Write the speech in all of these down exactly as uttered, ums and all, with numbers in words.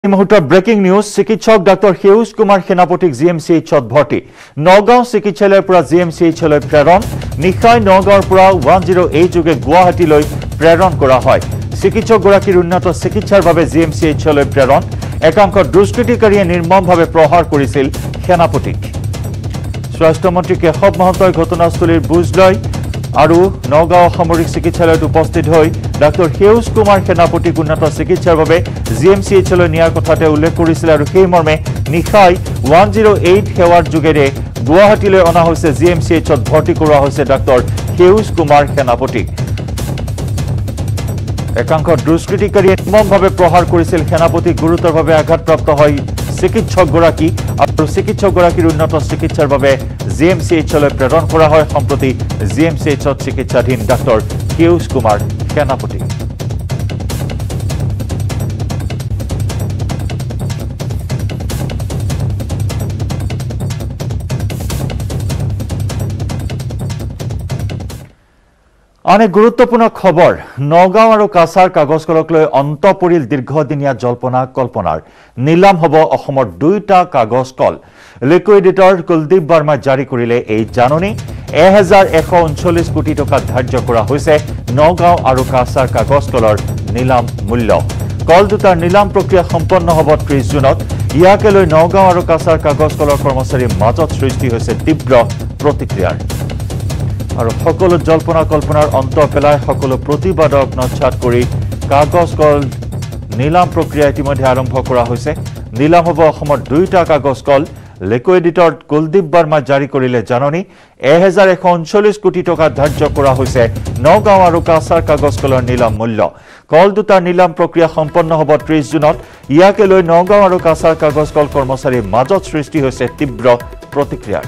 এই মুহূৰ্তত breaking news চিকিৎসক ডাক্তৰ সেউজ কুমাৰ সেনাপতিক জি এম চি এইচত ভৰ্তি নগাঁও চিকিৎসালয়ৰ পৰা জি এম চি এইচলৈ প্ৰেৰণ নিশাই নগাঁৱৰ পৰা ওৱান জিৰ' এইট যোগে গুৱাহাটীলৈ প্ৰেৰণ কৰা হয় চিকিৎসকগৰাকীৰ উন্নত চিকিৎসাৰ বাবে জি এম চি এইচলৈ প্ৰেৰণ একাংশ দুষ্কৃতিকাৰীয়ে নিৰ্মমভাৱে প্ৰহাৰ কৰিছিল সেনাপতিক স্বাস্থ্যমন্ত্ৰী কেশৱ মহন্তই ঘটনাস্থলীৰ বুজ লয় আৰু নগাঁও সামৰিক চিকিৎসালয়ত উপস্থিত হৈ ডাক্তৰ সেউজ কুমাৰ সেনাপতিক উন্নত চিকিৎসাৰ বাবে জি এম চি এইচলৈ নিয়াৰ কথাতে উল্লেখ কৰিছিল আৰু সেই মৰ্মে নিশাই ওৱান জিৰ' এইট সেৱাৰ যোগেৰে গুৱাহাটীলৈ অনা হৈছে জি এম চি এইচত ভৰ্তি কৰোৱা হৈছে ডাক্তৰ সেউজ কুমাৰ সেনাপতিক একাংশ দুষ্কৃতিকাৰীয়ে নিৰ্মমভাৱে প্ৰহাৰ কৰিছিল সেনাপতিক গুৰুতৰভাৱে আঘাতপ্ৰাপ্ত হয় চিকিৎসকগৰাকী আৰু চিকিৎসকগৰাকীৰ উন্নত চিকিৎসাৰ বাবে জি এম চি এইচলৈ প্ৰেৰণ কৰা হয় সম্প্ৰতি জি এম চি এইচত চিকিৎসাধীন ডাক্তৰ সেউজ কুমাৰ সেনাপতি আন এক গুৰুত্বপূৰ্ণ খবৰ নগাঁও আৰু কাছাৰ কাগজ কলক লৈ অন্ত পৰিল দীৰ্ঘদিনীয়া জল্পনা কল্পনাৰ নিলাম হ'ব অসমৰ দুইটা কাগজ কল লিকুইডেটৰ কুলদীপ বাৰ্মাই জাৰি কৰিলে এই জাননী এক হাজাৰ এশ ঊনচল্লিছ কোটি টকা ধাৰ্য কৰা হৈছে নগাঁও আৰু কাছাৰ কাগজ কলৰ নিলাম মূল্য কল দুটাৰ নিলাম প্ৰক্ৰিয়া সম্পন্ন হ'ব ত্ৰিশ জুনত ইয়াকে লৈ নগাঁও আৰু কাছাৰ কাগজ কলৰ কৰ্মচাৰীৰ মাজত সৃষ্টি হৈছে তীব্ৰ প্ৰতিক্ৰিয়াৰ আৰু সকলো জল্পনা কল্পনাৰ অন্ত পেলাই সকলো প্ৰতিবাদক নচ্ছাত কৰি কাগজ কল নিলাম প্ৰক্ৰিয়া ইতিমধ্যে আৰম্ভ কৰা হৈছে নিলাম হ'ব অসমৰ দুইটা কাগজ কল লিকুইডিটৰ কুলদীপ বাৰ্মা জাৰি কৰিলে জাননী এক হাজাৰ এশ ঊনচল্লিছ কোটি টকা ধাৰ্য কৰা হৈছে নগাঁও আৰু কাছাৰ কাগজ কলৰ নিলাম মূল্য কল দুটাৰ নিলাম প্ৰক্ৰিয়া সম্পন্ন হ'ব ত্ৰিশ জুনত ইয়াকে লৈ নগাঁও আৰু কাছাৰ কাগজ কল কৰ্মচাৰীৰ মাজত সৃষ্টি হৈছে তীব্ৰ প্ৰতিক্ৰিয়াৰ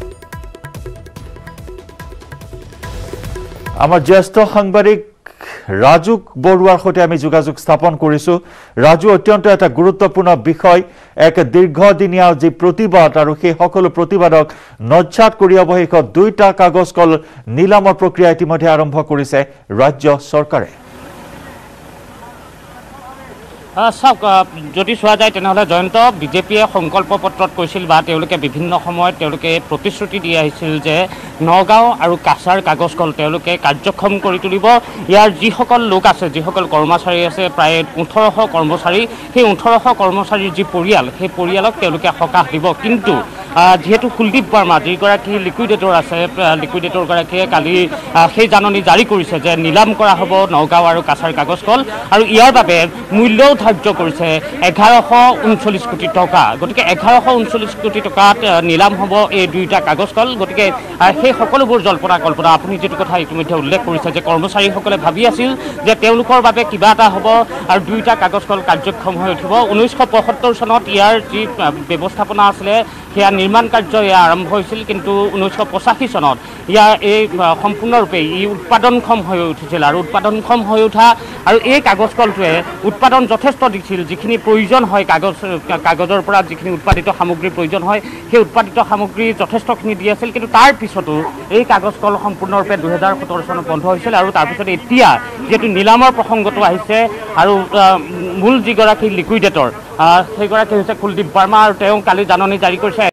আমাৰ জ্যেষ্ঠ সাংবাদিক ৰাজু বৰুৱাৰ সৈতে আমি যোগাযোগ স্থাপন কৰিছো ৰাজু অত্যন্ত এটা গুৰুত্বপূৰ্ণ বিষয় এক দীৰ্ঘদিনীয়া যি প্ৰতিবাদ আৰু সেই সকলো প্ৰতিবাদক নচ্ছাত কৰি অৱশেষত দুইটা কাগজ কল নিলামৰ প্ৰক্ৰিয়া ইতিমধ্যে আৰম্ভ কৰিছে ৰাজ্য চৰকাৰে চাওক যদি চোৱা যায় তেনেহ'লে জয়ন্ত বিজেপিয়ে সংকল্প পত্ৰত কৈছিল বা তেওঁলোকে বিভিন্ন সময়ত তেওঁলোকে প্ৰতিশ্ৰুতি দি আহিছিল যে নগাঁও আৰু কাছাৰ কাগজ কল তেওঁলোকে কাৰ্যক্ষম কৰি তুলিব ইয়াৰ যিসকল লোক আছে যিসকল কৰ্মচাৰী আছে প্ৰায় ওঠৰশ কৰ্মচাৰী সেই ওঠৰশ কৰ্মচাৰীৰ যি পৰিয়াল সেই পৰিয়ালক তেওঁলোকে সকাহ দিব কিন্তু যিহেতু কুলদীপ বাৰ্মা যিগৰাকী লিকুইডেটৰ আছে লিকুইডেটৰগৰাকীয়ে কালি সেই জাননী জাৰি কৰিছে যে নিলাম কৰা হ'ব নগাঁও আৰু কাছাৰ কাগজ কল আৰু ইয়াৰ বাবে মূল্যও ধাৰ্য কৰিছে এঘাৰশ ঊনচল্লিছ কোটি টকা গতিকে এঘাৰশ ঊনচল্লিছ কোটি টকাত নিলাম হ'ব এই দুইটা কাগজ কল গতিকে সেই সকলোবোৰ জল্পনা কল্পনা আপুনি যিটো কথা ইতিমধ্যে উল্লেখ কৰিছে যে কৰ্মচাৰীসকলে ভাবি আছিল যে তেওঁলোকৰ বাবে কিবা এটা হ'ব আৰু দুইটা কাগজ কল কাৰ্যক্ষম হৈ উঠিব ঊনৈছশ পঁয়সত্তৰ চনত ইয়াৰ যি ব্যৱস্থাপনা আছিলে সেয়া নিৰ্মাণ কাৰ্য এয়া আৰম্ভ হৈছিল কিন্তু ঊনৈছশ পঁচাশী চনত ইয়াৰ এই সম্পূৰ্ণৰূপে ই উৎপাদনক্ষম হৈ উঠিছিল আৰু উৎপাদনক্ষম হৈ উঠা আৰু এই কাগজ কলটোৱে উৎপাদন যথেষ্ট দিছিল যিখিনি প্ৰয়োজন হয় কাগজ কাগজৰ পৰা যিখিনি উৎপাদিত সামগ্ৰীৰ প্ৰয়োজন হয় সেই উৎপাদিত সামগ্ৰী যথেষ্টখিনি দি আছিল কিন্তু তাৰ পিছতো এই কাগজ কল সম্পূৰ্ণৰূপে দুহেজাৰ সোতৰ চনত বন্ধ হৈছিল আৰু তাৰপিছত এতিয়া যিহেতু নিলামৰ প্ৰসংগটো আহিছে আৰু মূল যিগৰাকী লিকুইডেটৰ সেইগৰাকী হৈছে কুলদীপ বাৰ্মা আৰু তেওঁ কালি জাননী জাৰি কৰিছে